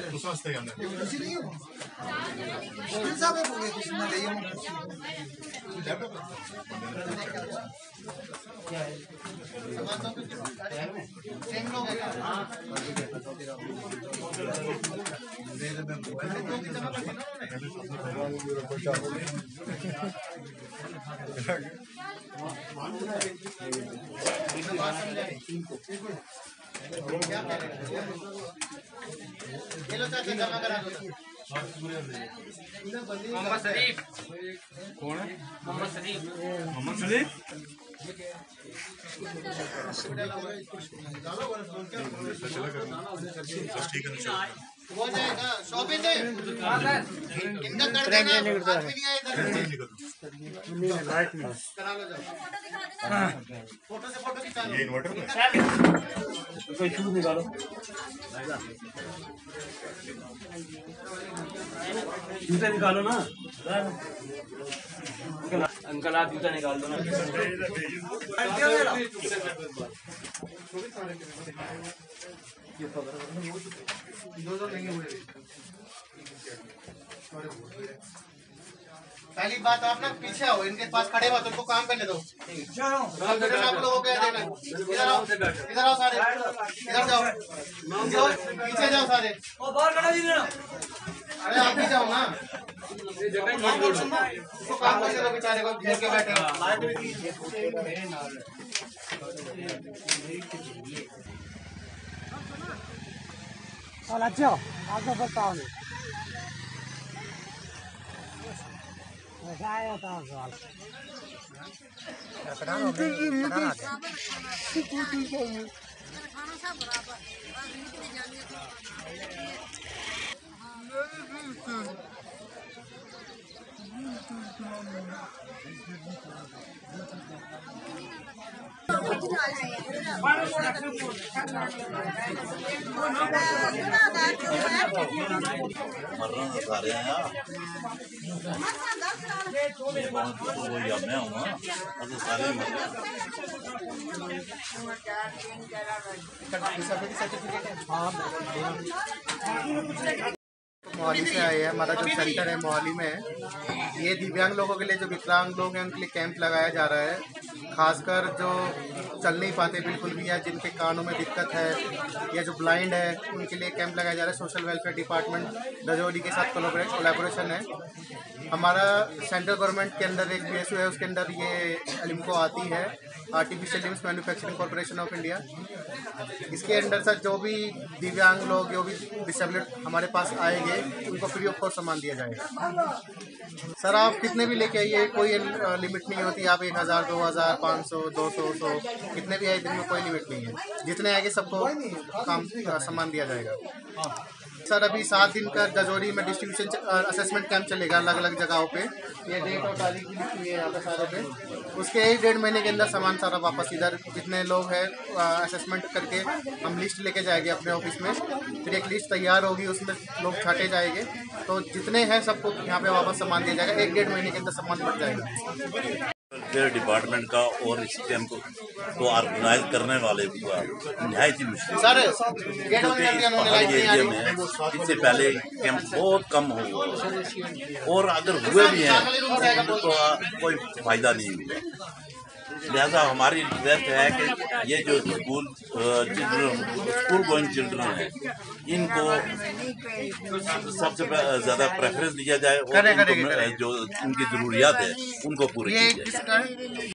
मोहम्मद शरीफ कौन है? मोहम्मद शरीफ हो जाएगा। शॉपिंग है इनका कर देना। करा लो जाओ। फोटो से फोटो खिंचा लो। ये इन्वर्टर पे कोई शूज निकालो। जूते निकालो ना अंकल, आप जूता निकाल दो ना। पहली बात आप ना पीछे आओ, इनके पास खड़े हो तो उनको काम करने दो। आप लोगों को देना। इधर आओ सारे, इधर जाओ, पीछे जाओ सारे। अरे आप भी जाओ ना, उसको काम करने दो बेचारे को, घेर के बैठे हो। अच्छा आगे बताओ नहीं बताया था सवाल मोहाली से आए हैं। हमारा जो सेंटर है मोहाली में है, ये दिव्यांग लोगों के लिए, जो विकलांग लोग हैं उनके लिए कैंप लगाया जा रहा है। खासकर जो चल नहीं पाते बिल्कुल भी, या जिनके कानों में दिक्कत है, या जो ब्लाइंड है, उनके लिए कैंप लगाया जा रहा है। सोशल वेलफेयर डिपार्टमेंट दजोरी के साथ कोलैबोरेशन है। हमारा सेंट्रल गवर्नमेंट के अंदर एक PSU है, उसके अंदर ये लिम्को आती है, artificial limbs manufacturing corporation of India. इसके अंडर सर जो भी दिव्यांग लोग, जो भी डिसेबल्ड हमारे पास आएंगे, उनको फ्री ऑफ कॉस्ट सामान दिया जाएगा। सर आप कितने भी लेके आइए, कोई लिमिट नहीं होती। आप 1000, 2000, 500, 200, 100 कितने भी आए, दिन में कोई लिमिट नहीं है। जितने आएंगे सबको काम सामान दिया जाएगा। सर अभी 7 दिन का दजोरी में डिस्ट्रीब्यूशन असेसमेंट कैंप चलेगा अलग अलग जगहों पे। ये डेट और तारीख भी लिखी है यहाँ पे सारों पे। उसके 1-1.5 महीने के अंदर सामान सारा वापस इधर जितने लोग हैं असेसमेंट करके हम लिस्ट लेके जाएंगे अपने ऑफिस में। फिर एक लिस्ट तैयार होगी, उसमें लोग छाटे जाएंगे, तो जितने हैं सबको यहाँ पे वापस सामान दिया जाएगा। 1-1.5 महीने के अंदर सामान बढ़ जाएगा। वेलफेयर डिपार्टमेंट का और इस कैंप को ऑर्गेनाइज करने वाले हुआ नहायत ही मुश्किल, क्योंकि इस पहाड़ी एरिया में इससे पहले कैंप बहुत कम हुआ, और अगर हुए भी हैं तो कोई फायदा नहीं हुआ। लिहाजा हमारी रिक्वेस्ट है कि ये जो स्कूल गोइंग चिल्ड्रन हैं, इनको सबसे ज़्यादा प्रेफरेंस दिया जाए, और जो उनकी ज़रूरियात है उनको पूरी की जाए।